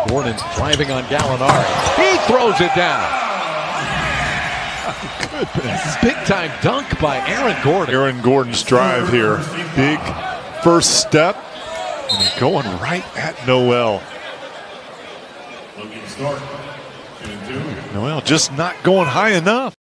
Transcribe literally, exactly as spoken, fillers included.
Gordon's driving on Gallinari. He throws it down. Goodness. Big time dunk by Aaron Gordon. Aaron Gordon's drive here. Big first step. And he's going right at Noel. Noel just not going high enough.